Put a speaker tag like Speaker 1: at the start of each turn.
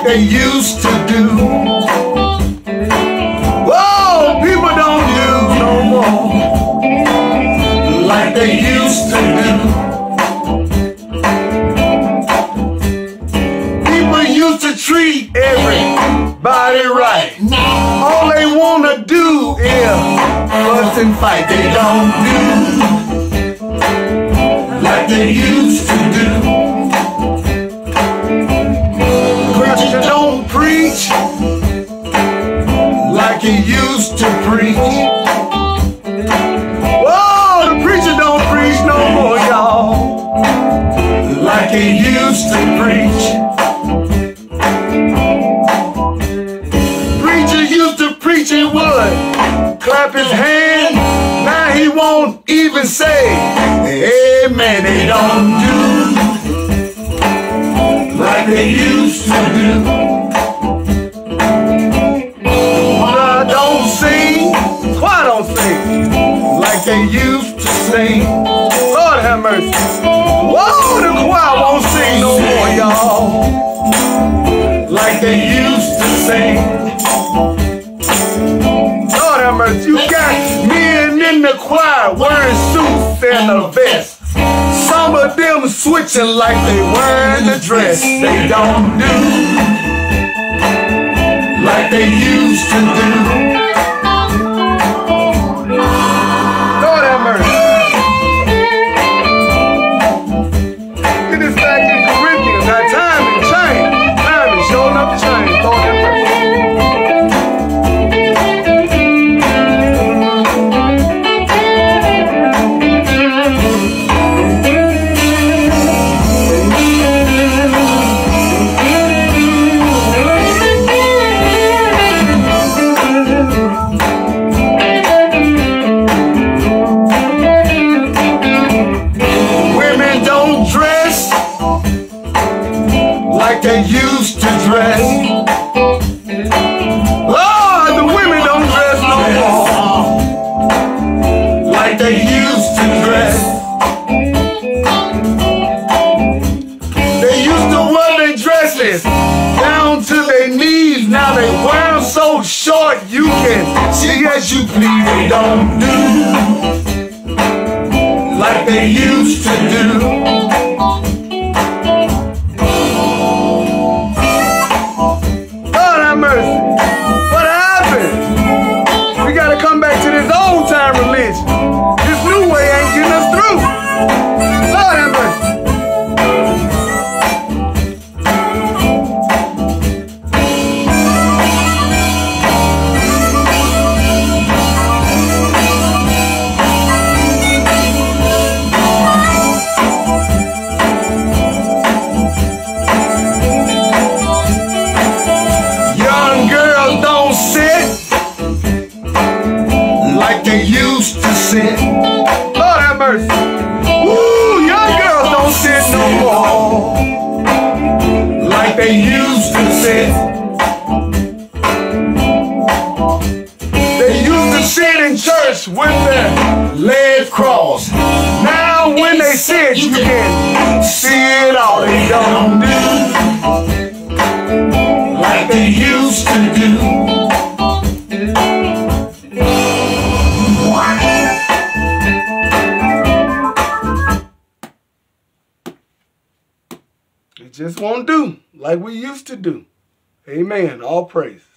Speaker 1: they used to do. Whoa, people don't use no more like they used to do. People used to treat everybody right. All they wanna do is fuss and fight. They don't do like they used to do. Preacher don't preach like he used to preach. Whoa, the preacher don't preach no more, y'all, like he used to preach. Preacher used to preach and would clap his hand. Now he won't even say amen. They don't do like they used to do. Choir don't sing, choir don't sing like they used to sing. Lord have mercy. Whoa, the choir won't sing no more, y'all, like they used to sing. Lord have mercy. You got men in the choir wearing suits and a vest. Some of them switching like they wearing the dress. They don't do like they used to do. Lord have mercy. Get this back in Corinthians. Now time and change. Time is showing up to change. Lord have mercy. Like they used to dress. Lord, the women don't dress no more like they used to dress. They used to wear their dresses down to their knees. Now they wear them so short you can see as you please. They don't do like they used to do. What happened? We gotta come back to this old time religion. This new way ain't getting us through. Lord have mercy. They used to sit. Lord have mercy. Woo, young girls don't sit no more like they used to sit. They used to sit in church with their legs crossed. Now when they sit, you can see it all. They don't do like they used to do. It just won't do like we used to do. Amen. All praise.